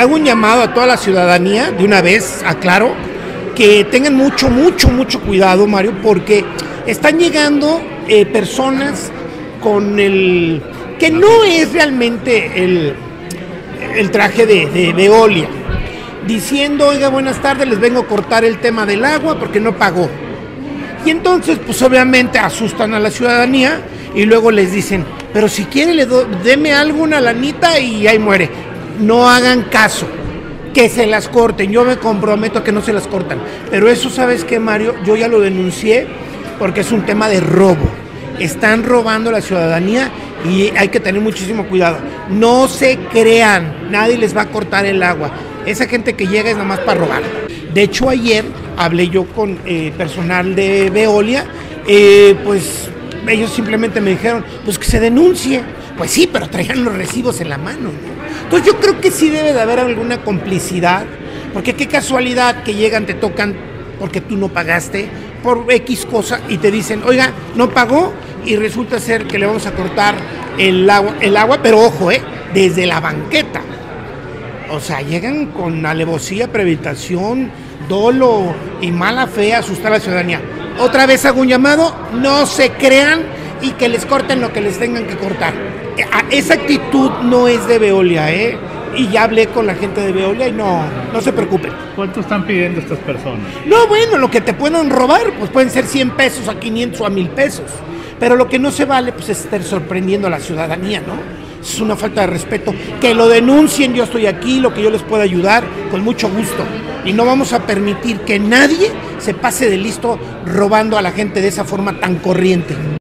hago un llamado a toda la ciudadanía, de una vez, aclaro, que tengan mucho cuidado, Mario, porque están llegando personas con el que no es realmente el traje de Veolia, diciendo, oiga, buenas tardes, les vengo a cortar el tema del agua porque no pagó. Y entonces, pues obviamente asustan a la ciudadanía y luego les dicen, pero si quiere, deme algo, una lanita y ahí muere. No hagan caso, que se las corten. Yo me comprometo a que no se las cortan. Pero eso, ¿sabes qué, Mario? Yo ya lo denuncié porque es un tema de robo. Están robando a la ciudadanía y hay que tener muchísimo cuidado. No se crean, nadie les va a cortar el agua. Esa gente que llega es nada más para robar. De hecho, ayer hablé yo con personal de Veolia, pues ellos simplemente me dijeron, pues que se denuncie. Pues sí, pero traían los recibos en la mano, ¿no? Entonces yo creo que sí debe de haber alguna complicidad, porque qué casualidad que llegan, te tocan porque tú no pagaste por X cosa y te dicen, oiga, no pagó y resulta ser que le vamos a cortar el agua, pero ojo, desde la banqueta. O sea, llegan con alevosía, prevaricación, dolo y mala fe a asustar a la ciudadanía. Otra vez hago un llamado, no se crean y que les corten lo que les tengan que cortar. Esa actitud no es de Veolia, y ya hablé con la gente de Veolia y no se preocupen. ¿Cuánto están pidiendo estas personas? No, bueno, lo que te puedan robar, pues pueden ser 100 pesos, a 500 o a 1000 pesos. Pero lo que no se vale, pues es estar sorprendiendo a la ciudadanía, ¿no? Es una falta de respeto. Que lo denuncien, yo estoy aquí, lo que yo les pueda ayudar, con mucho gusto. Y no vamos a permitir que nadie se pase de listo robando a la gente de esa forma tan corriente.